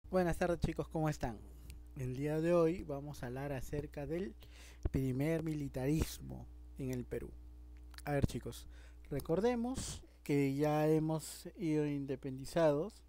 Buenas tardes chicos, ¿cómo están? El día de hoy vamos a hablar acerca del primer militarismo en el Perú. A ver chicos, recordemos que ya hemos ido independizados,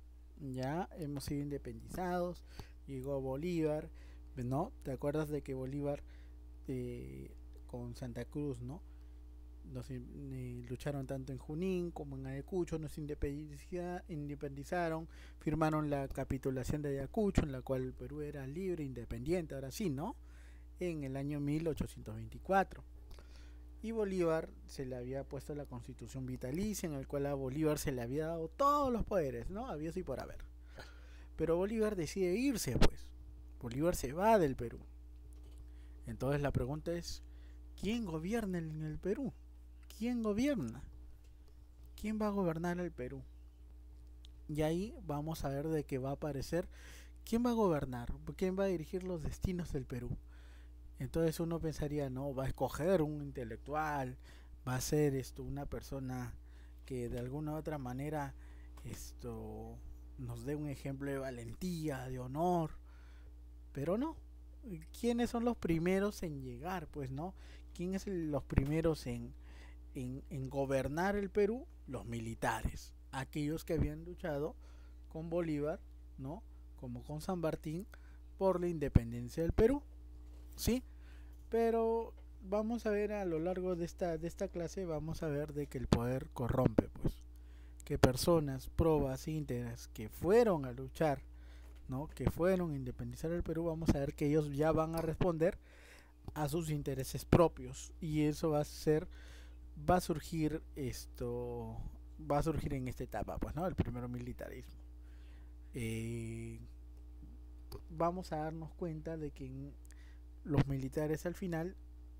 llegó Bolívar, ¿no? ¿Te acuerdas de que Bolívar con Santa Cruz, ¿no? Lucharon tanto en Junín como en Ayacucho, independizaron, firmaron la capitulación de Ayacucho, en la cual el Perú era libre, independiente, ahora sí, ¿no? En el año 1824. Y Bolívar se le había puesto la constitución vitalicia, en el cual a Bolívar se le había dado todos los poderes, ¿no? Había así por haber. Pero Bolívar decide irse, pues. Bolívar se va del Perú. Entonces la pregunta es, ¿quién gobierna en el Perú? ¿Quién gobierna? ¿Quién va a gobernar el Perú? Y ahí vamos a ver de qué va a aparecer quién va a gobernar, quién va a dirigir los destinos del Perú. Entonces uno pensaría, no, va a escoger un intelectual, va a ser una persona que de alguna u otra manera esto nos dé un ejemplo de valentía, de honor, pero no. ¿Quiénes son los primeros en llegar? Pues no. ¿Quiénes son los primeros en gobernar el Perú? Los militares, aquellos que habían luchado con Bolívar, ¿no? Como con San Martín, por la independencia del Perú, ¿sí? Pero vamos a ver a lo largo de esta clase, vamos a ver de que el poder corrompe, pues. Que personas probas íntegras que fueron a luchar, ¿no? Que fueron a independizar el Perú, vamos a ver que ellos ya van a responder a sus intereses propios. Y eso va a surgir va a surgir en esta etapa, pues, ¿no? El primer militarismo. Eh, Vamos a darnos cuenta de que los militares al final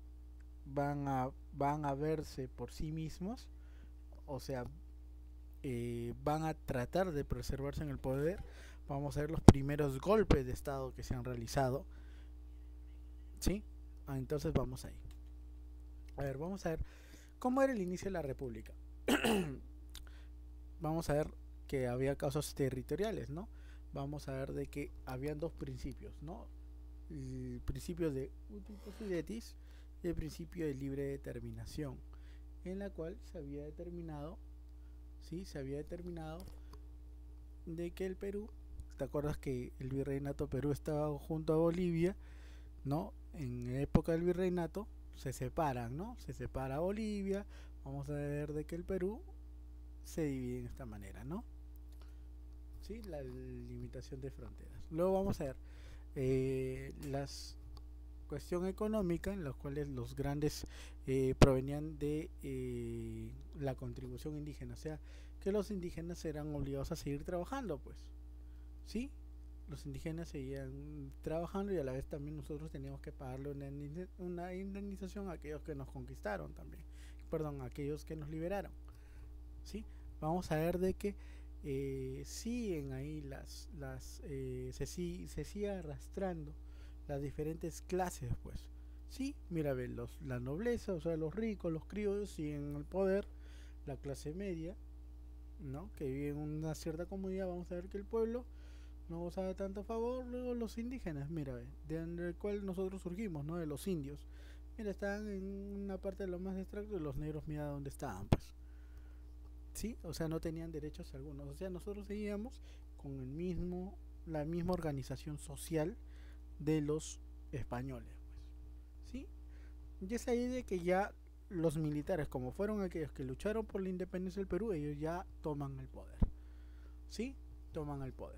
van a verse por sí mismos, o sea, van a tratar de preservarse en el poder. Vamos a ver los primeros golpes de estado que se han realizado, ¿sí? Entonces vamos ahí. A ver, vamos a ver cómo era el inicio de la república. Vamos a ver que había causas territoriales, ¿no? Vamos a ver de que habían dos principios, ¿no? El principio de utilitatis fidetis y el principio de libre determinación, en la cual se había determinado, ¿sí? Se había determinado de que el Perú, ¿te acuerdas que el virreinato Perú estaba junto a Bolivia, ¿no? En época del virreinato se separan, ¿no? Se separa Bolivia, vamos a ver de que el Perú se divide en esta manera, ¿no? ¿Sí? La limitación de fronteras. Luego vamos a ver las cuestión económica en las cuales los grandes provenían de la contribución indígena, o sea que los indígenas eran obligados a seguir trabajando, pues, sí, los indígenas seguían trabajando y a la vez también nosotros teníamos que pagarle una indemnización a aquellos que nos conquistaron también, perdón, a aquellos que nos liberaron, sí. Vamos a ver de que siguen ahí se sigue arrastrando las diferentes clases, pues. Sí, mira, ve, la nobleza, o sea, los ricos, los criollos siguen en el poder, la clase media, ¿no? Que vive en una cierta comunidad, vamos a ver que el pueblo no goza de tanto favor, luego los indígenas, mira, ve, de el cual nosotros surgimos, ¿no? De los indios. Mira, estaban en una parte de lo más extracto y los negros, mira dónde estaban, pues. Sí, o sea, no tenían derechos algunos. O sea, nosotros seguíamos con la misma organización social de los españoles, pues. ¿Sí? Y es ahí de que ya los militares, como fueron aquellos que lucharon por la independencia del Perú, ellos ya toman el poder. ¿Sí? Toman el poder.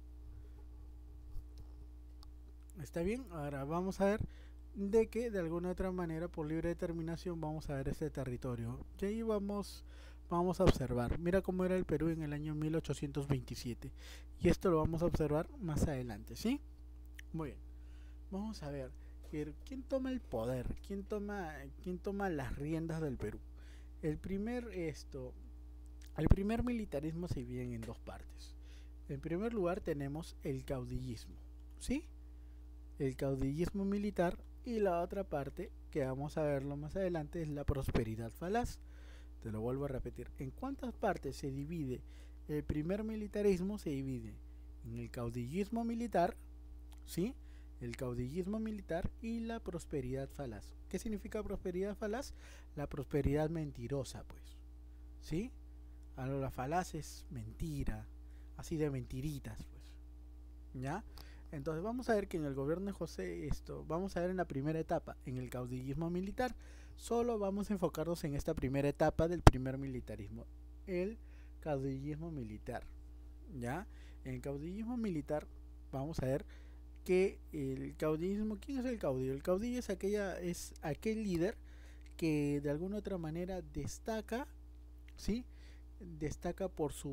¿Está bien? Ahora vamos a ver de que de alguna otra manera por libre determinación vamos a ver este territorio. Y ahí vamos a observar. Mira cómo era el Perú en el año 1827. Y esto lo vamos a observar más adelante, ¿sí? Muy bien. Vamos a ver. ¿Quién toma el poder? Quién toma las riendas del Perú? El primer esto, el primer militarismo se divide en dos partes. En primer lugar tenemos el caudillismo, ¿sí? El caudillismo militar, y la otra parte que vamos a verlo más adelante es la prosperidad falaz. Te lo vuelvo a repetir. ¿En cuántas partes se divide el primer militarismo? Se divide en el caudillismo militar, ¿sí? El caudillismo militar y la prosperidad falaz. ¿Qué significa prosperidad falaz? La prosperidad mentirosa, pues, ¿sí? Algo la falaz es mentira, así de mentiritas, pues, ¿ya? Entonces vamos a ver que en el gobierno de José, vamos a ver en la primera etapa, en el caudillismo militar, solo vamos a enfocarnos en esta primera etapa del primer militarismo, el caudillismo militar, ¿ya? En el caudillismo militar vamos a ver que el caudillismo, ¿quién es el caudillo? El caudillo es aquel líder que de alguna otra manera destaca, ¿sí? Destaca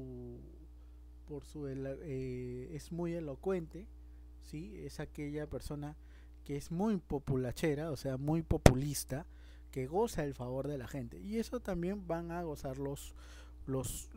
es muy elocuente, ¿sí? Es aquella persona que es muy populachera, o sea, muy populista, que goza el favor de la gente. Y eso también van a gozar los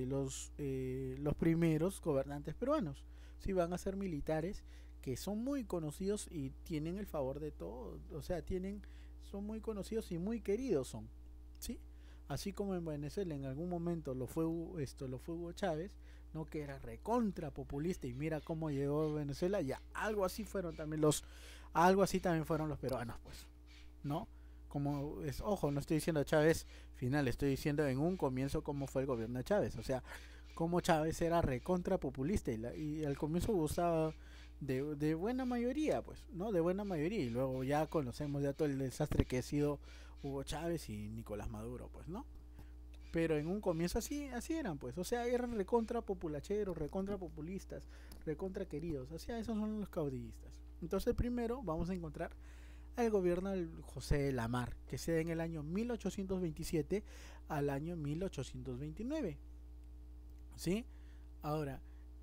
primeros gobernantes peruanos, ¿sí? Van a ser militares que son muy conocidos y tienen el favor de todos, o sea, son muy conocidos y muy queridos son, ¿sí? Así como en Venezuela en algún momento lo fue Hugo Chávez, no, que era recontra populista, y mira cómo llegó a Venezuela, ya algo así también fueron los peruanos, pues, ¿no? Como es, ojo, no estoy diciendo Chávez final, estoy diciendo en un comienzo cómo fue el gobierno de Chávez, o sea, como Chávez era recontra populista y al comienzo gustaba de buena mayoría, pues, ¿no? De buena mayoría, y luego ya conocemos ya todo el desastre que ha sido Hugo Chávez y Nicolás Maduro, pues, ¿no? Pero en un comienzo así eran, pues, o sea, eran recontra populacheros, recontra populistas, recontra queridos, o sea, esos son los caudillistas. Entonces primero vamos a encontrar al gobierno de José Lamar, que se da en el año 1827 al año 1829, ¿sí? Ahora,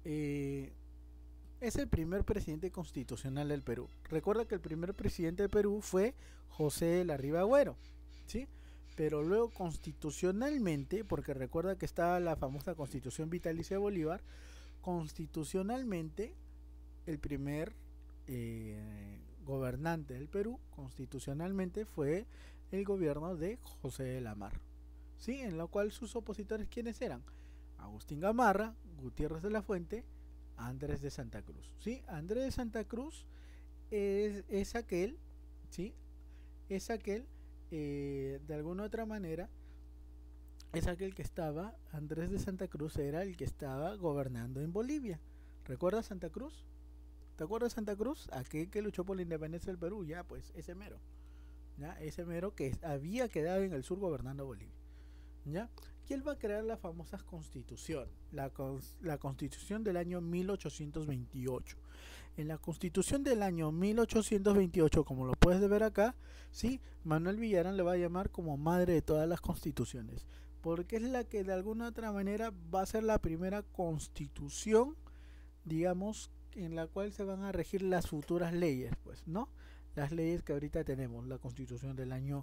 es el primer presidente constitucional del Perú. Recuerda que el primer presidente del Perú fue José de la Riva Agüero, ¿sí? Pero luego constitucionalmente, porque recuerda que estaba la famosa Constitución Vitalicia de Bolívar, constitucionalmente el primer gobernante del Perú constitucionalmente fue el gobierno de José de la Mar, ¿sí? En lo cual sus opositores, ¿quiénes eran? Agustín Gamarra, Gutiérrez de la Fuente, Andrés de Santa Cruz, ¿sí? Andrés de Santa Cruz es aquel, ¿sí? Es aquel, de alguna otra manera, es aquel que estaba, Andrés de Santa Cruz era el que estaba gobernando en Bolivia. ¿Recuerdas Santa Cruz? ¿Te acuerdas de Santa Cruz? Aquel que luchó por la independencia del Perú, ya, pues, ese mero. ¿Ya? Ese mero que había quedado en el sur gobernando Bolivia. ¿Ya? Y él va a crear la famosa constitución, la constitución del año 1828. En la constitución del año 1828, como lo puedes ver acá, ¿sí? Manuel Villarán le va a llamar como madre de todas las constituciones, porque es la que de alguna otra manera va a ser la primera constitución, digamos, en la cual se van a regir las futuras leyes, pues, ¿no? Las leyes que ahorita tenemos, la constitución del año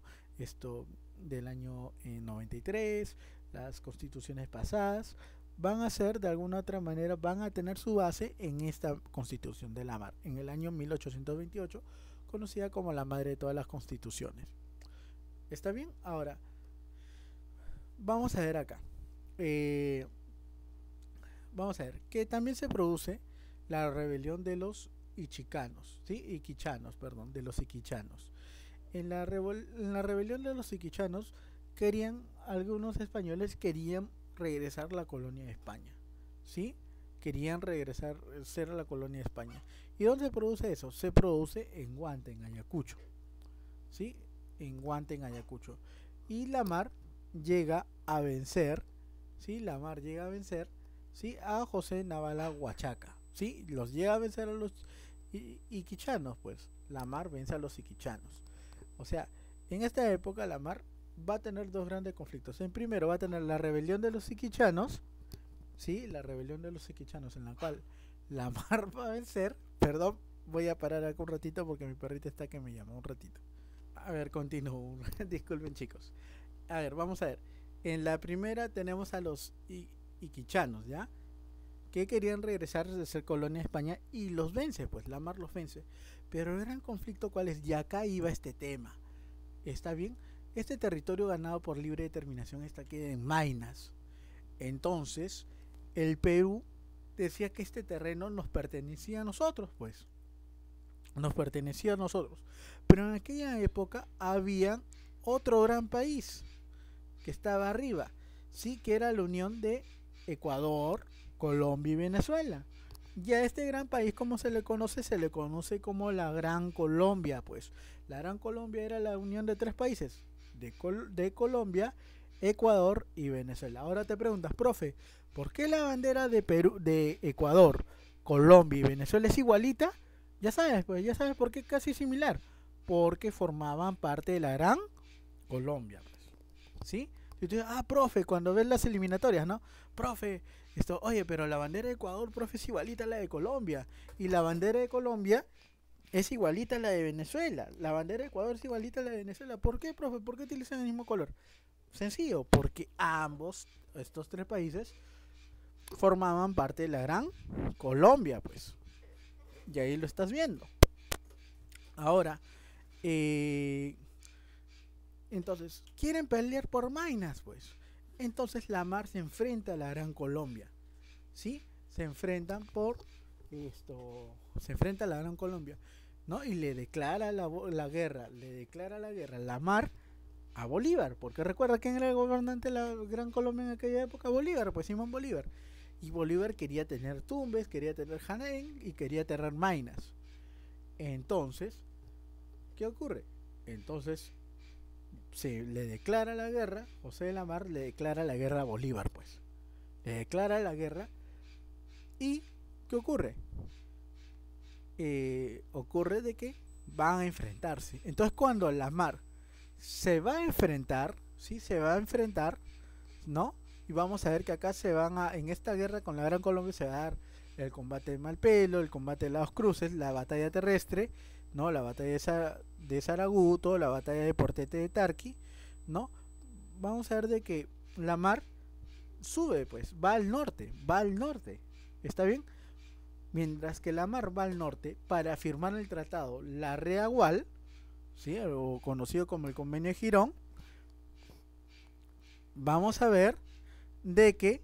93, las constituciones pasadas, van a ser de alguna otra manera, van a tener su base en esta constitución de la Mar, en el año 1828, conocida como la madre de todas las constituciones. ¿Está bien? Ahora, vamos a ver acá. Vamos a ver que también se produce la rebelión de los iquichanos, ¿sí? De los iquichanos. En la rebelión de los iquichanos algunos españoles querían regresar a la colonia de España, ¿sí? Querían ser a la colonia de España. ¿Y dónde se produce eso? Se produce en Huanta, en Ayacucho, ¿sí? En Huanta, en Ayacucho. Y Lamar llega a vencer, ¿sí? ¿Sí? A José Navala Huachaca, ¿sí? Los llega a vencer a los iquichanos, pues. Lamar vence a los iquichanos. O sea, en esta época Lamar va a tener dos grandes conflictos. En primero va a tener la rebelión de los iquichanos, ¿sí? La rebelión de los iquichanos, en la cual Lamar va a vencer. Perdón, voy a parar acá un ratito porque mi perrita está que me llama un ratito. A ver, continúo. Disculpen, chicos. A ver, vamos a ver. En la primera tenemos a los iquichanos, ¿ya? Que querían regresar de ser colonia de España y los vence, pues Lamar los vence. Pero era en conflicto cuál es, y acá iba este tema. ¿Está bien? Este territorio ganado por libre determinación está aquí en Maynas. Entonces, el Perú decía que este terreno nos pertenecía a nosotros, pues. Nos pertenecía a nosotros. Pero en aquella época había otro gran país que estaba arriba, sí, que era la unión de Ecuador, Colombia y Venezuela. Y a este gran país, como se le conoce como la Gran Colombia, pues. La Gran Colombia era la unión de tres países, de Colombia, Ecuador y Venezuela. Ahora te preguntas, profe, ¿por qué la bandera de Perú, de Ecuador, Colombia y Venezuela es igualita? Ya sabes, pues, ya sabes por qué casi similar. Porque formaban parte de la Gran Colombia, pues. ¿Sí? Y tú dices, profe, cuando ves las eliminatorias, ¿no? Profe, oye, pero la bandera de Ecuador, profe, es igualita a la de Colombia. Y la bandera de Colombia es igualita a la de Venezuela. La bandera de Ecuador es igualita a la de Venezuela. ¿Por qué, profe? ¿Por qué utilizan el mismo color? Sencillo, porque ambos, estos tres países, formaban parte de la Gran Colombia, pues. Y ahí lo estás viendo. Ahora, entonces, quieren pelear por Mainas, pues. Entonces la mar se enfrenta a la Gran Colombia. ¿Sí? Se enfrentan por esto. Se enfrenta a la Gran Colombia. ¿No? Y le declara la guerra. Le declara la guerra la mar a Bolívar. Porque recuerda quién era el gobernante de la Gran Colombia en aquella época. Bolívar, pues Simón Bolívar. Y Bolívar quería tener Tumbes, quería tener Janén y quería tener Mainas. Entonces, ¿qué ocurre? Entonces se le declara la guerra, José de la Mar le declara la guerra a Bolívar, pues. Le declara la guerra y ¿qué ocurre? Ocurre de que van a enfrentarse. Entonces cuando la Mar se va a enfrentar, ¿sí? Se va a enfrentar, ¿no? Y vamos a ver que acá en esta guerra con la Gran Colombia se va a dar el combate de Malpelo, el combate de las Cruces, la batalla terrestre, ¿no? La batalla de Saraguto, la batalla de Portete de Tarqui, ¿no? Vamos a ver de que la mar sube, pues, va al norte, ¿está bien? Mientras que la mar va al norte para firmar el tratado La Reagual, ¿sí? O conocido como el Convenio de Girón, vamos a ver de que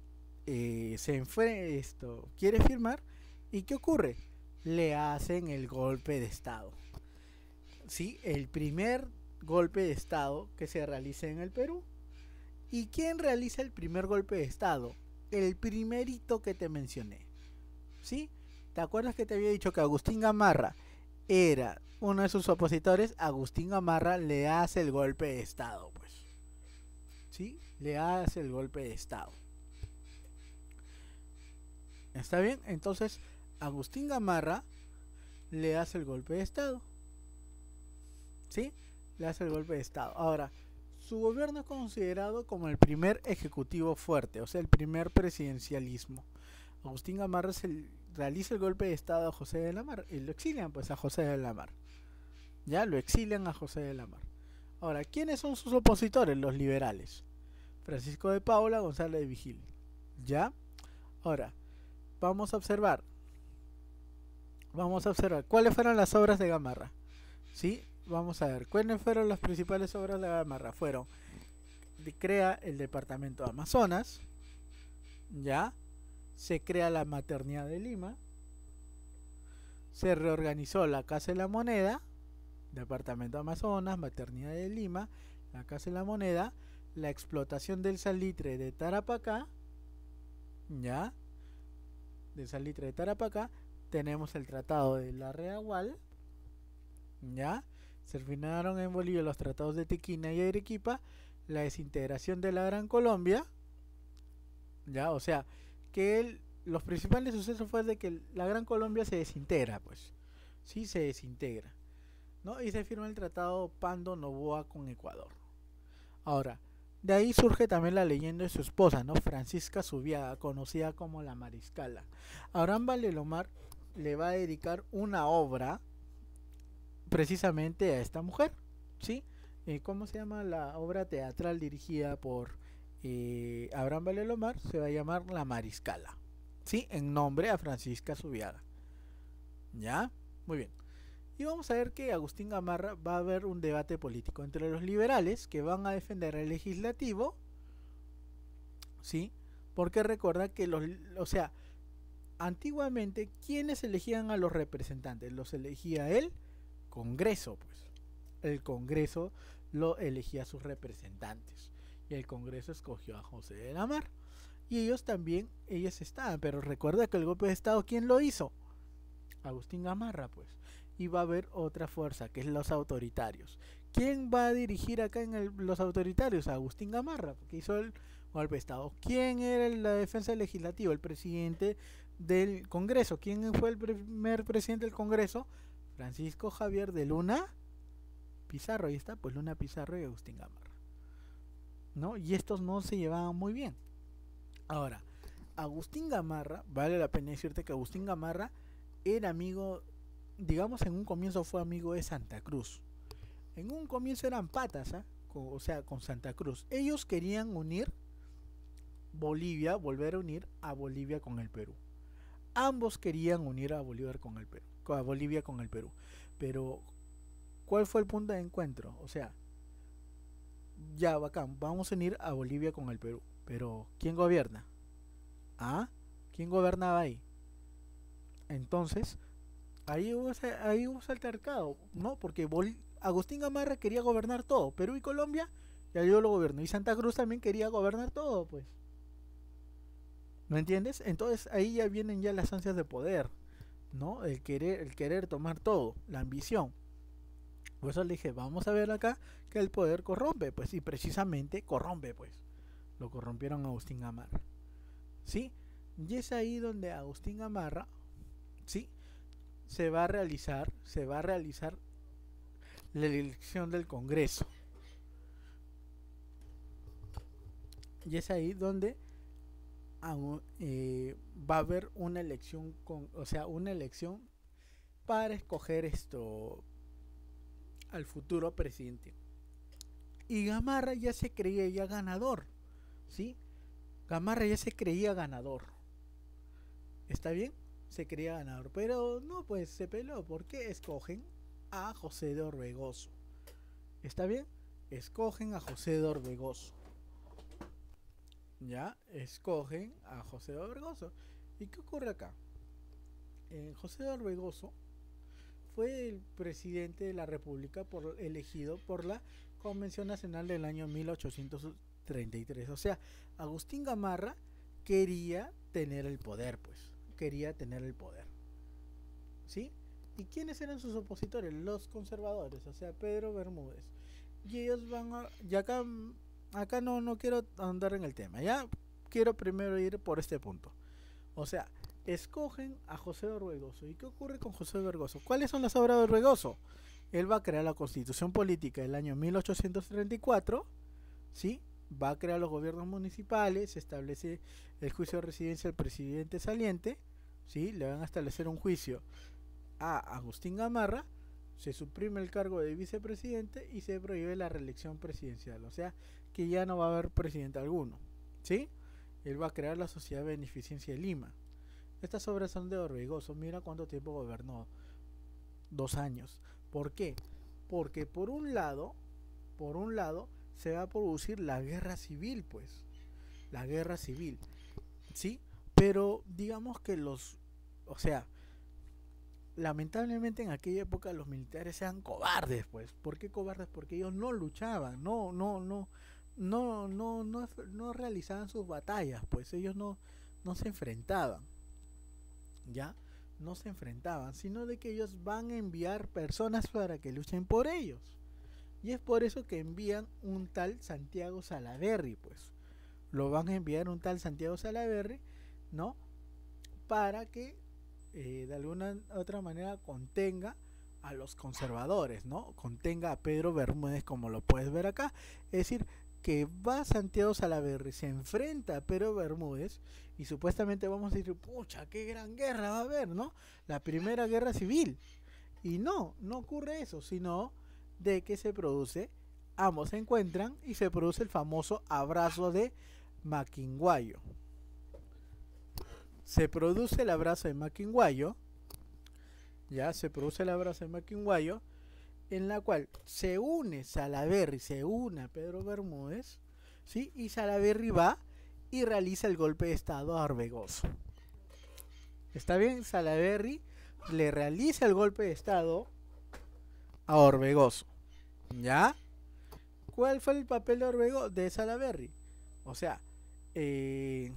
quiere firmar y ¿qué ocurre? Le hacen el golpe de estado. ¿Sí? El primer golpe de estado que se realiza en el Perú. ¿Y quién realiza el primer golpe de estado? El primerito que te mencioné. ¿Sí? ¿Te acuerdas que te había dicho que Agustín Gamarra era uno de sus opositores? Agustín Gamarra le hace el golpe de estado, pues. ¿Sí? Le hace el golpe de estado. ¿Está bien? Entonces, Agustín Gamarra le hace el golpe de estado. ¿Sí? Le hace el golpe de estado. Ahora, su gobierno es considerado como el primer ejecutivo fuerte, o sea, el primer presidencialismo. Agustín Gamarra realiza el golpe de estado a José de la Mar y lo exilian, pues, a José de la Mar. Ya, lo exilian a José de la Mar. Ahora, ¿quiénes son sus opositores? Los liberales. Francisco de Paula, Gonzalo de Vigil. ¿Ya? Ahora, vamos a observar cuáles fueron las obras de Gamarra. ¿Sí? Vamos a ver, ¿cuáles fueron las principales obras de Gamarra? Fueron, crea el departamento de Amazonas, ¿ya? Se crea la maternidad de Lima, se reorganizó la Casa de la Moneda, departamento de Amazonas, maternidad de Lima, la Casa de la Moneda, la explotación del salitre de Tarapacá, ¿ya? Del salitre de Tarapacá, tenemos el tratado de La Reagual, ¿ya? Se firmaron en Bolivia los tratados de Tequina y Arequipa, la desintegración de la Gran Colombia, ¿ya? O sea, que los principales sucesos fue de que la Gran Colombia se desintegra, pues, sí, se desintegra, ¿no? Y se firma el tratado Pando Noboa con Ecuador. Ahora, de ahí surge también la leyenda de su esposa, ¿no? Francisca Zubiaga, conocida como la Mariscala. Abraham Valdelomar le va a dedicar una obra precisamente a esta mujer, ¿sí? ¿Cómo se llama la obra teatral dirigida por Abraham Valdelomar? Se va a llamar La Mariscala, ¿sí? En nombre a Francisca Zubiaga. ¿Ya? Muy bien. Y vamos a ver que Agustín Gamarra va a haber un debate político entre los liberales que van a defender el legislativo, ¿sí? Porque recuerda que antiguamente, ¿quiénes elegían a los representantes? Los elegía el Congreso, pues. El Congreso lo elegía a sus representantes. Y el Congreso escogió a José de la Marra. Y ellos estaban, pero recuerda que el golpe de Estado, ¿quién lo hizo? Agustín Gamarra, pues. Y va a haber otra fuerza, que es los autoritarios. ¿Quién va a dirigir acá los autoritarios? Agustín Gamarra, que hizo el golpe de Estado. ¿Quién era la defensa legislativa? El presidente del Congreso. ¿Quién fue el primer presidente del Congreso? Francisco Javier de Luna Pizarro. Ahí está, pues Luna Pizarro y Agustín Gamarra, ¿no? Y estos no se llevaban muy bien. Ahora, Agustín Gamarra, vale la pena decirte que Agustín Gamarra era amigo, digamos, en un comienzo fue amigo de Santa Cruz. En un comienzo eran patas, ¿eh? O sea, con Santa Cruz. Ellos querían unir Bolivia, volver a unir a Bolivia con el Perú. Ambos querían unir a Bolívar con el Perú, a Bolivia con el Perú. Pero, ¿cuál fue el punto de encuentro? O sea, ya, bacán, vamos a unir a Bolivia con el Perú. Pero, ¿quién gobierna? ¿Ah? ¿Quién gobernaba ahí? Entonces, ahí hubo ese altercado, ¿no? Porque Agustín Gamarra quería gobernar todo. Perú y Colombia, ya yo lo gobierno. Y Santa Cruz también quería gobernar todo, pues. ¿No entiendes? Entonces ahí ya vienen ya las ansias de poder, ¿no? El querer tomar todo, la ambición. Por eso le dije, vamos a ver acá que el poder corrompe, pues, y precisamente corrompe, pues. Lo corrompieron a Agustín Gamarra, ¿sí? Y es ahí donde Agustín Gamarra, ¿sí? Se va a realizar la elección del Congreso. Y es ahí donde va a haber una elección una elección para escoger al futuro presidente. Y Gamarra ya se creía ya ganador, ¿sí? Gamarra ya se creía ganador. ¿Está bien? Se creía ganador, pero no, pues se peló. ¿Por qué? Escogen a José de Orbegoso. ¿Está bien? Escogen a José de Orbegoso. Ya, escogen a José de Orbegoso. ¿Y qué ocurre acá? José de Orbegoso fue el presidente de la República elegido por la Convención Nacional del año 1833. O sea, Agustín Gamarra quería tener el poder, pues. Quería tener el poder. ¿Sí? ¿Y quiénes eran sus opositores? Los conservadores, o sea, Pedro Bermúdez. Y ellos van a... Y acá no quiero andar en el tema, ya quiero primero ir por este punto. O sea, escogen a José de Orbegoso. ¿Y qué ocurre con José de Orbegoso? ¿Cuáles son las obras de Orbegoso? Él va a crear la Constitución Política del año 1834, ¿sí? Va a crear los gobiernos municipales, se establece el juicio de residencia del presidente saliente, ¿sí? Le van a establecer un juicio a Agustín Gamarra, se suprime el cargo de vicepresidente y se prohíbe la reelección presidencial, o sea que ya no va a haber presidente alguno, ¿sí? Él va a crear la Sociedad de Beneficencia de Lima. Estas obras son de Orbegoso. Mira cuánto tiempo gobernó, 2 años. ¿Por qué? Porque por un lado se va a producir la guerra civil, pues, la guerra civil, ¿sí? Pero digamos que lamentablemente en aquella época los militares eran cobardes, pues. ¿Por qué cobardes? Porque ellos no luchaban, no realizaban sus batallas, pues ellos no se enfrentaban, ¿ya? No se enfrentaban, sino de que ellos van a enviar personas para que luchen por ellos. Y es por eso que envían un tal Santiago Salaverry, pues. Lo van a enviar un tal Santiago Salaverry, ¿no? Para que de alguna otra manera contenga a los conservadores, ¿no? Contenga a Pedro Bermúdez, como lo puedes ver acá. Es decir, que va Santiago Salaverry, se enfrenta a Pedro Bermúdez y supuestamente vamos a decir, pucha, qué gran guerra va a haber, ¿no? La primera guerra civil. Y no ocurre eso, sino de que ambos se encuentran y se produce el famoso abrazo de Maquinguayo. Se produce el abrazo de Maquinguayo, en la cual se une Salaverry, se une a Pedro Bermúdez, ¿sí? Y Salaverry va y realiza el golpe de estado a Orbegoso. ¿Está bien? Salaverry le realiza el golpe de estado a Orbegoso. ¿Ya? ¿Cuál fue el papel de Salaverry? O sea, eh,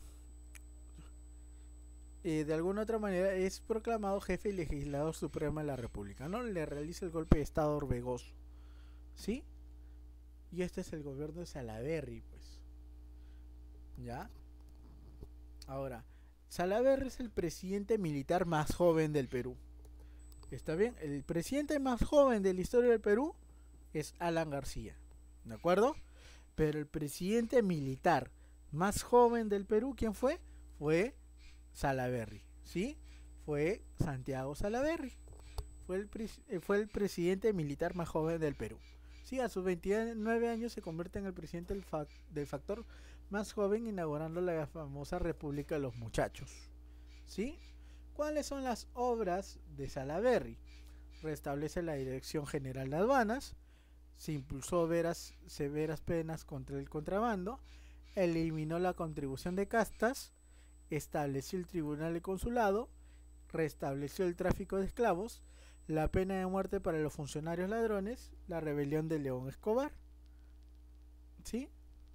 de alguna otra manera es proclamado jefe y legislador supremo de la República, ¿no? Le realiza el golpe de estado a Orbegoso, ¿sí? Y este es el gobierno de Salaverry, pues. ¿Ya? Ahora, Salaverry es el presidente militar más joven del Perú. ¿Está bien? El presidente más joven de la historia del Perú es Alan García. ¿De acuerdo? Pero el presidente militar más joven del Perú, ¿quién fue? Fue Salaverry, ¿sí? Fue Santiago Salaverry. Fue el presidente militar más joven del Perú. Sí, a sus 29 años se convierte en el presidente del factor más joven, inaugurando la famosa República de los Muchachos. ¿Sí? ¿Cuáles son las obras de Salaverry? Restablece la Dirección General de Aduanas, se impulsó severas penas contra el contrabando, eliminó la contribución de castas, estableció el Tribunal de Consulado, restableció el tráfico de esclavos, la pena de muerte para los funcionarios ladrones, la rebelión de León Escobar. ¿Sí?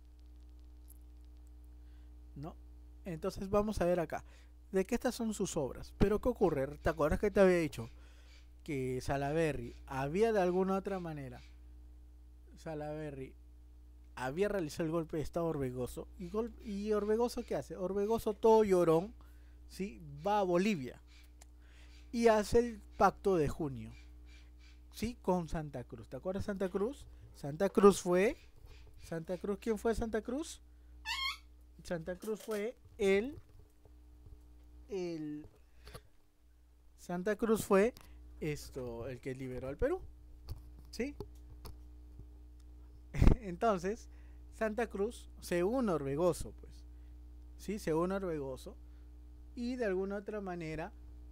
¿No? Entonces vamos a ver acá. ¿De qué estas son sus obras? Pero ¿qué ocurre? ¿Te acuerdas que te había dicho que Salaverry había de alguna otra manera había realizado el golpe de estado a Orbegoso? ¿Y Orbegoso qué hace? Orbegoso, todo llorón, ¿sí? Va a Bolivia y hace el pacto de junio, ¿sí? Con Santa Cruz. ¿Te acuerdas de Santa Cruz? ¿Quién fue Santa Cruz? Santa Cruz fue Santa Cruz fue el que liberó al Perú, ¿sí? Entonces, Santa Cruz se une a Orbegoso, pues, ¿sí? Se une a Orbegoso y de alguna otra manera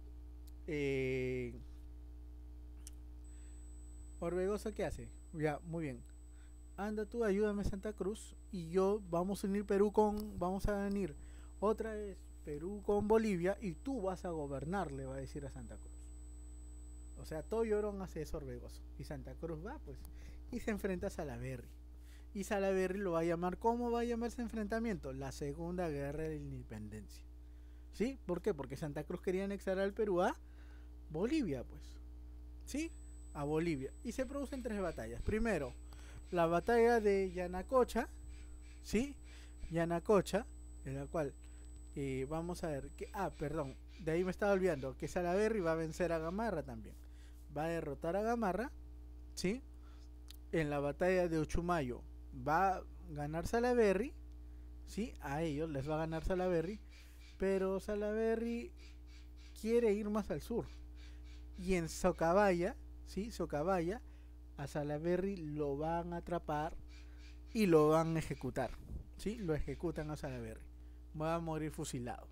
Orbegoso, ¿qué hace? Ya, muy bien. Anda tú, ayúdame Santa Cruz y vamos a unir vamos a unir otra vez Perú con Bolivia y tú vas a gobernar, le va a decir a Santa Cruz. O sea, todo llorón hace eso Orbegoso. Y Santa Cruz va, pues, y se enfrenta a Salaverry. Y Salaverry lo va a llamar, ¿cómo va a llamar ese enfrentamiento? La Segunda Guerra de la Independencia. ¿Sí? ¿Por qué? Porque Santa Cruz quería anexar al Perú a Bolivia, pues. ¿Sí? A Bolivia. Y se producen 3 batallas. Primero, la batalla de Yanacocha, ¿sí? Yanacocha, en la cual vamos a ver que, perdón, de ahí me estaba olvidando, que Salaverry va a vencer a Gamarra también. Va a derrotar a Gamarra, ¿sí? En la batalla de Uchumayo va a ganar Salaverry, ¿sí? A ellos les va a ganar Salaverry, pero Salaverry quiere ir más al sur. Y en Socabaya, ¿sí? Socabaya, a Salaverry lo van a atrapar y lo van a ejecutar, ¿sí? Lo ejecutan a Salaverry. Va a morir fusilado.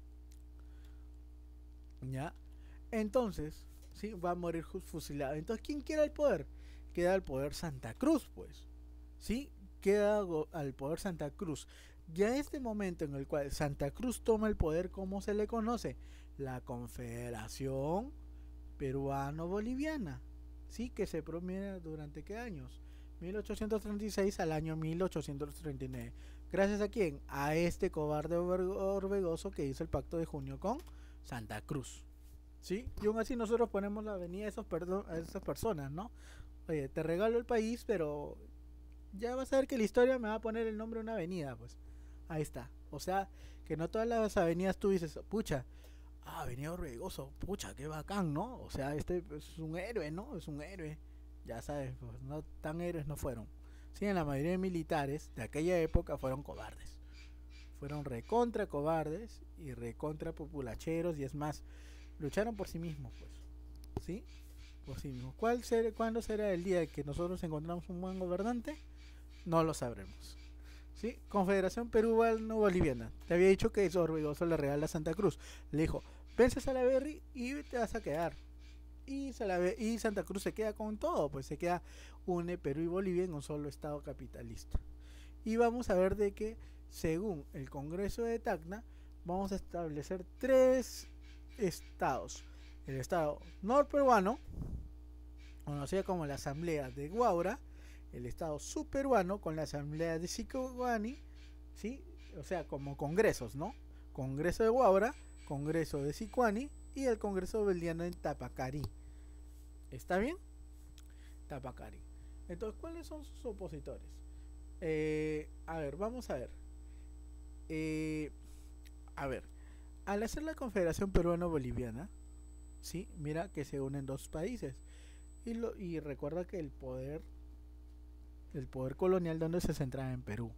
¿Ya? Entonces, ¿sí? Va a morir fusilado. Entonces, ¿quién queda el poder? Queda el poder Santa Cruz, pues. ¿Sí? Queda al poder Santa Cruz. Ya este momento en el cual Santa Cruz toma el poder, ¿cómo se le conoce? La Confederación Peruano-Boliviana. ¿Sí? Que se promueve durante ¿qué años? 1836 al año 1839. ¿Gracias a quién? A este cobarde Orbegoso que hizo el pacto de junio con Santa Cruz. ¿Sí? Y aún así nosotros ponemos la avenida a esas personas, ¿no? Oye, te regalo el país, pero ya vas a ver que la historia me va a poner el nombre de una avenida, pues. Ahí está. O sea, que no todas las avenidas tú dices, pucha, Avenida Orbegoso, pucha, qué bacán, ¿no? O sea, este es un héroe, ¿no? Es un héroe. Ya sabes, pues, no tan héroes no fueron. Sí, en la mayoría de militares de aquella época fueron cobardes. Fueron recontra cobardes y recontra populacheros, y es más, lucharon por sí mismos, pues. ¿Sí? Por sí mismos. ¿Cuándo será el día que nosotros encontramos un buen gobernante? No lo sabremos. ¿Sí? Confederación Peruano-Boliviana. Te había dicho que eso Orbegoso le regala a Santa Cruz. Le dijo, vence a Salaverry y te vas a quedar. Y Santa Cruz se queda con todo, pues se queda, une Perú y Bolivia en un solo estado capitalista. Y vamos a ver de que, según el Congreso de Tacna, vamos a establecer 3 estados: el estado norperuano, conocida como la Asamblea de Guaura; el estado subperuano con la Asamblea de Sicuani, ¿sí? O sea, como congresos, ¿no? Congreso de Guaura, Congreso de Sicuani y el Congreso Boliviano en Tapacari. ¿Está bien? Tapacari. Entonces, ¿cuáles son sus opositores? A ver, vamos a ver. A ver, al hacer la Confederación Peruano-Boliviana, ¿sí? Mira que se unen dos países. Y recuerda que el poder colonial donde se centraba en Perú.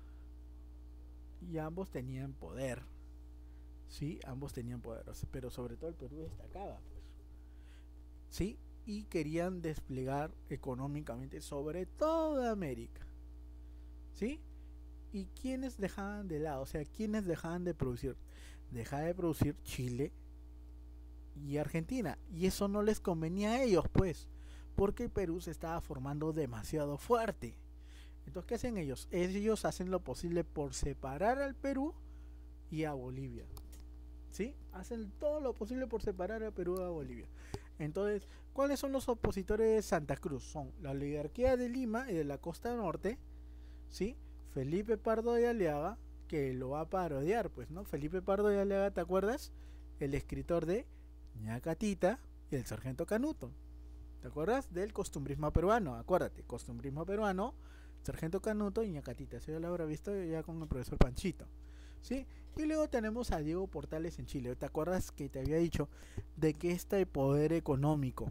Y ambos tenían poder. Sí, ambos tenían poder, pero sobre todo el Perú destacaba, pues. Sí, y querían desplegar económicamente sobre toda América. ¿Sí? ¿Y quiénes dejaban de lado? O sea, ¿quiénes dejaban de producir? Dejaba de producir Chile y Argentina. Y eso no les convenía a ellos, pues. Porque el Perú se estaba formando demasiado fuerte. Entonces, ¿qué hacen ellos? Ellos hacen lo posible por separar al Perú y a Bolivia. ¿Sí? Hacen todo lo posible por separar a Perú a Bolivia. Entonces, ¿cuáles son los opositores de Santa Cruz? Son la oligarquía de Lima y de la costa norte, ¿sí? Felipe Pardo de Aliaga, que lo va a parodiar, pues, ¿no? Felipe Pardo de Aliaga, ¿te acuerdas? El escritor de Ñacatita y el sargento Canuto. ¿Te acuerdas? Del costumbrismo peruano. Acuérdate, costumbrismo peruano, sargento Canuto y Ñacatita. Eso ya lo habrá visto ya con el profesor Panchito. ¿Sí? Y luego tenemos a Diego Portales en Chile. ¿Te acuerdas que te había dicho de que este poder económico,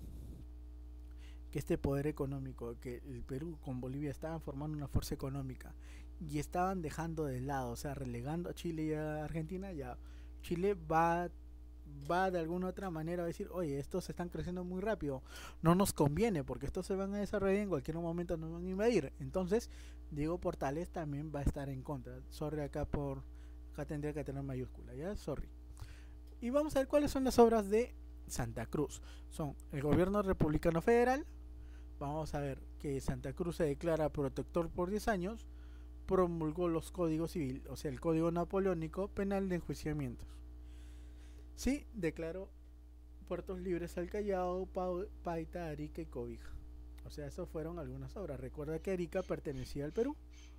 que el Perú con Bolivia estaban formando una fuerza económica y estaban dejando de lado, o sea, relegando a Chile y a Argentina? Ya Chile va de alguna otra manera a decir, oye, estos están creciendo muy rápido, no nos conviene porque estos se van a desarrollar, en cualquier momento nos van a invadir. Entonces Diego Portales también va a estar en contra. Sorry, acá tendría que tener mayúscula, ya, sorry. Y vamos a ver cuáles son las obras de Santa Cruz. Son el gobierno republicano federal. Vamos a ver que Santa Cruz se declara protector por 10 años, promulgó los códigos civil, o sea, el código napoleónico penal de enjuiciamientos. Sí, declaró puertos libres al Callao, Paita, Arica y Cobija. O sea, eso fueron algunas obras. Recuerda que Arica pertenecía al Perú.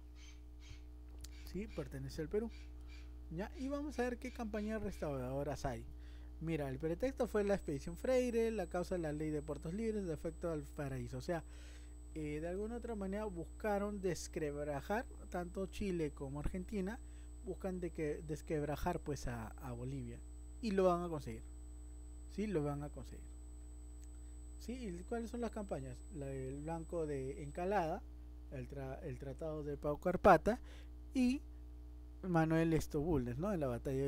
Sí, pertenece al Perú. ¿Ya? Y vamos a ver qué campañas restauradoras hay. Mira, el pretexto fue la expedición Freire, la causa de la ley de puertos libres, de efecto al paraíso. O sea, de alguna otra manera buscaron desquebrajar tanto Chile como Argentina, buscan desquebrajar pues a Bolivia. Y lo van a conseguir. Sí, lo van a conseguir. ¿Sí? ¿Y cuáles son las campañas? El Blanco de Encalada, el Tratado de Pau Carpata y Manuel Estobulnes, ¿no? En la batalla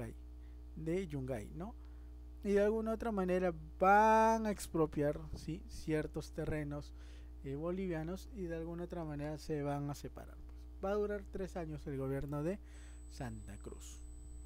de Yungay, ¿no? Y de alguna otra manera van a expropiar, ¿sí?, ciertos terrenos bolivianos, y de alguna otra manera se van a separar. Pues va a durar 3 años el gobierno de Santa Cruz.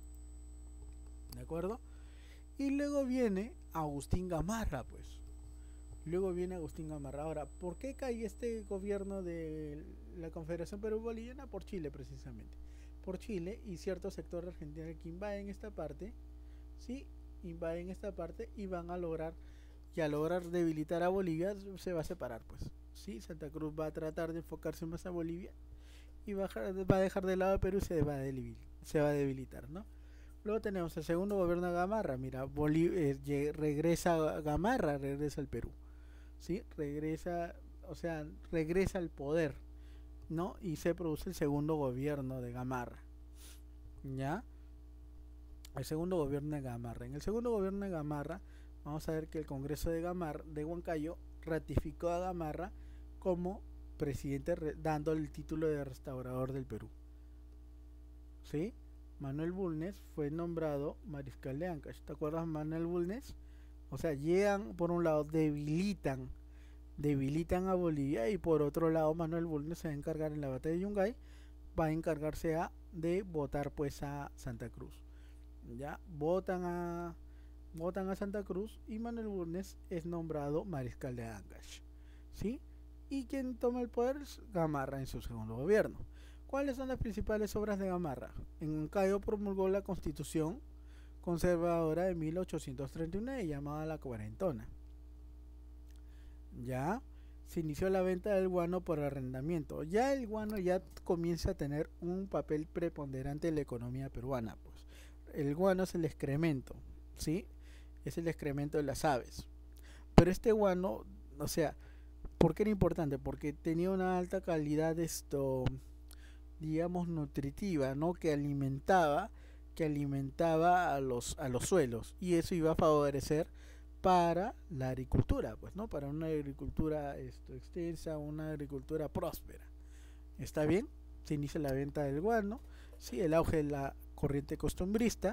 ¿De acuerdo? Y luego viene Agustín Gamarra, pues. Luego viene Agustín Gamarra. Ahora, ¿por qué cae este gobierno de la Confederación Perú-Boliviana? Por Chile, precisamente. Por Chile y cierto sector de Argentina que invaden esta parte, ¿sí? Invaden esta parte y van a lograr debilitar a Bolivia. Se va a separar, pues, ¿sí? Santa Cruz va a tratar de enfocarse más a Bolivia y va a dejar de lado a Perú y se va a debilitar, ¿no? Luego tenemos el segundo gobierno de Gamarra. Mira, regresa Gamarra, regresa al Perú, ¿sí? Regresa al poder, ¿no? Y se produce el segundo gobierno de Gamarra, ¿ya? El segundo gobierno de Gamarra. En el segundo gobierno de Gamarra vamos a ver que el Congreso de Huancayo ratificó a Gamarra como presidente, dándole el título de restaurador del Perú, ¿sí? Manuel Bulnes fue nombrado mariscal de Ancash. ¿Te acuerdas, Manuel Bulnes? O sea, llegan, por un lado, debilitan a Bolivia, y por otro lado Manuel Bulnes se va a encargar en la batalla de Yungay, va a encargarse de votar pues a Santa Cruz. Ya votan a Santa Cruz y Manuel Bulnes es nombrado mariscal de Ancash, ¿sí? Y quien toma el poder es Gamarra en su segundo ¿Cuáles son las principales obras de Gamarra? En Huancayo promulgó la Constitución conservadora de 1839 llamada la Cuarentona. Ya se inició la venta del guano por arrendamiento. Ya el guano ya comienza a tener un papel preponderante en la economía peruana. Pues el guano es el excremento, ¿sí? Es el excremento de las aves. Pero este guano, o sea, ¿por qué era importante? Porque tenía una alta calidad digamos, nutritiva, ¿no? Que alimentaba a los suelos, y eso iba a favorecer para la agricultura, pues, ¿no? Para una agricultura extensa, una agricultura próspera. ¿Está bien? Se inicia la venta del guano, sí, el auge de la corriente costumbrista,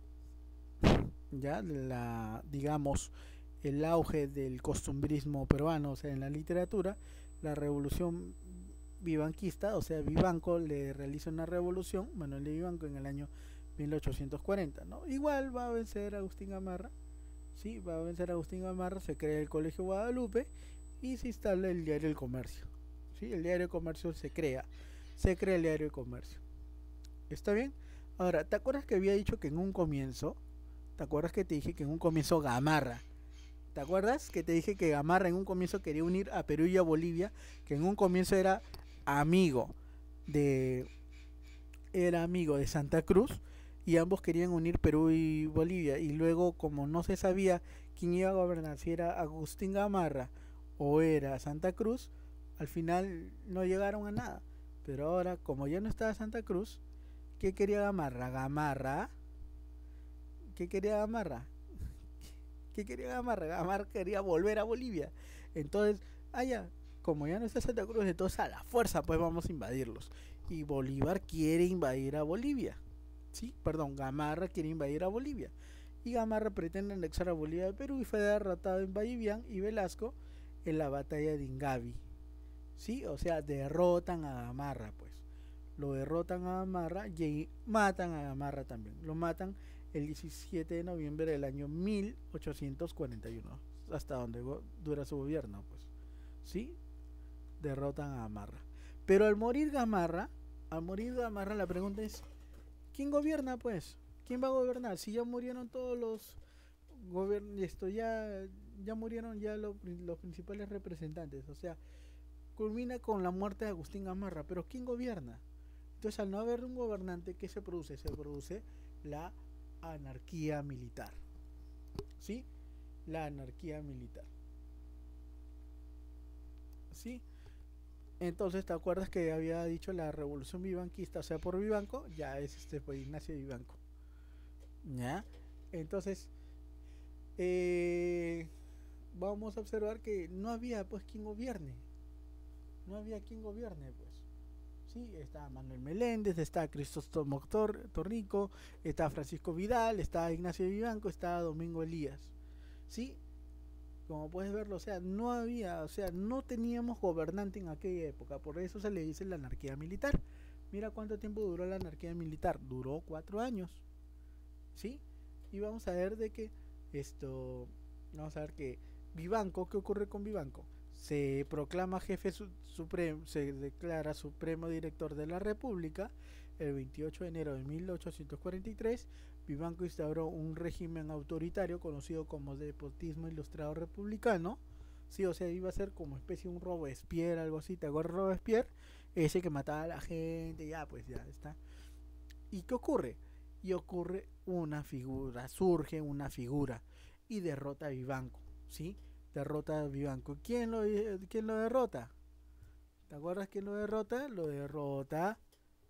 ya, digamos, el auge del costumbrismo peruano, o sea, en la literatura, la revolución vivanquista, o sea, Vivanco le realiza una revolución, Manuel de Vivanco, en el año 1840, ¿no? Igual va a vencer a Agustín Gamarra, sí, va a vencer a Agustín Gamarra, se crea el Colegio Guadalupe y se instala el diario El Comercio, sí, el diario El Comercio se crea el diario El Comercio. ¿Está bien? Ahora, ¿te acuerdas que había dicho que en un comienzo, te acuerdas que te dije que en un comienzo Gamarra, ¿te acuerdas que te dije que Gamarra en un comienzo quería unir a Perú y a Bolivia, que en un comienzo era amigo de Santa Cruz, y ambos querían unir Perú y Bolivia, y luego, como no se sabía quién iba a gobernar, si era Agustín Gamarra o era Santa Cruz, al final no llegaron a nada. Pero ahora, como ya no estaba Santa Cruz, ¿qué quería Gamarra? ¿Qué quería Gamarra? ¿Qué quería Gamarra? Gamarra quería volver a Bolivia. Entonces, allá, como ya no está Santa Cruz, entonces a la fuerza pues vamos a invadirlos. Y Bolívar quiere invadir a Bolivia. Sí, perdón, Gamarra quiere invadir a Bolivia. Y Gamarra pretende anexar a Bolivia de Perú y fue derrotado en Vallivian y Velasco en la batalla de Ingavi. Sí, o sea, derrotan a Gamarra, pues. Lo derrotan a Gamarra y matan a Gamarra también. Lo matan el 17 de noviembre del año 1841, hasta donde dura su gobierno, pues. Sí, derrotan a Gamarra. Pero al morir Gamarra, la pregunta es, ¿quién gobierna, pues? ¿Quién va a gobernar? Si ya murieron todos los ya murieron ya los principales representantes, o sea, culmina con la muerte de Agustín Gamarra, pero ¿quién gobierna? Entonces, al no haber un gobernante, ¿qué se produce? Se produce la anarquía militar. ¿Sí? La anarquía militar. ¿Sí? Entonces, ¿te acuerdas que había dicho la revolución vivanquista? O sea, por Vivanco, ya es pues Ignacio Vivanco. ¿Ya? Entonces, vamos a observar que no había pues quien gobierne. No había quien gobierne, pues. Sí, está Manuel Meléndez, está Cristóstomo Torrico, está Francisco Vidal, está Ignacio Vivanco, está Domingo Elías. ¿Sí? Como puedes verlo, o sea, no había, o sea, no teníamos gobernante en aquella época, por eso se le dice la anarquía militar. Mira cuánto tiempo duró la anarquía militar, duró 4 años. ¿Sí? Y vamos a ver vamos a ver que Vivanco, ¿qué ocurre con Vivanco? Se proclama jefe supremo, se declara supremo director de la República el 28 de enero de 1843. Vivanco instauró un régimen autoritario conocido como despotismo ilustrado republicano. Sí, o sea, iba a ser como especie de un Robespierre, algo así. ¿Te acuerdas de Robespierre? Ese que mataba a la gente, ya, pues ya está. ¿Y qué ocurre? Y ocurre surge una figura y derrota a Vivanco, ¿sí? Derrota a Vivanco. ¿Quién lo derrota? ¿Te acuerdas quién lo derrota? Lo derrota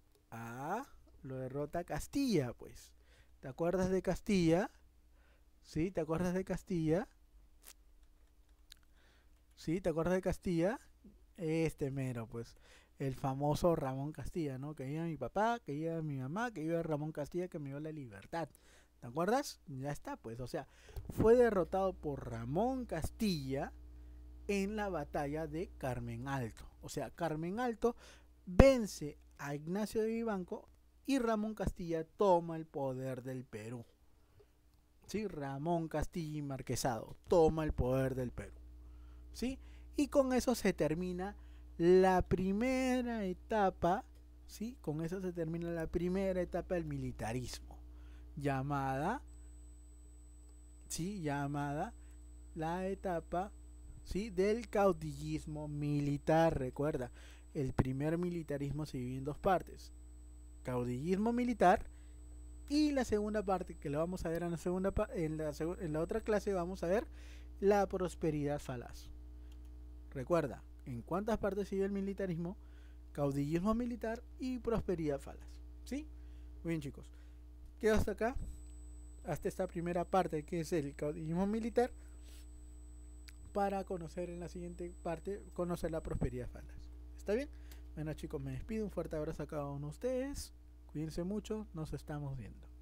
Castilla, pues. ¿Te acuerdas de Castilla? ¿Sí? ¿Te acuerdas de Castilla? ¿Sí? ¿Te acuerdas de Castilla? Este mero, pues. El famoso Ramón Castilla, ¿no? Que viva mi papá, que viva mi mamá, que viva Ramón Castilla, que me dio la libertad. ¿Te acuerdas? Ya está, pues. O sea, fue derrotado por Ramón Castilla en la batalla de Carmen Alto. O sea, Carmen Alto vence a Ignacio de Vivanco y Ramón Castilla toma el poder del Perú. ¿Sí? Ramón Castilla y Marquesado toma el poder del Perú. ¿Sí? Y con eso se termina la primera etapa, ¿sí? Con eso se termina la primera etapa del militarismo, llamada ¿sí? Llamada la etapa, ¿sí? del caudillismo militar. Recuerda, el primer militarismo se divide en dos partes: caudillismo militar, y la segunda parte, que lo vamos a ver en la segunda en la otra clase, vamos a ver la prosperidad falaz. Recuerda, ¿en cuántas partes sigue el militarismo? Caudillismo militar y prosperidad falaz. ¿Sí? Muy bien, chicos. Quedo hasta acá, hasta esta primera parte, que es el caudillismo militar, para conocer en la siguiente parte, conocer la prosperidad falaz. ¿Está bien? Bueno, chicos, me despido. Un fuerte abrazo a cada uno de ustedes. Cuídense mucho. Nos estamos viendo.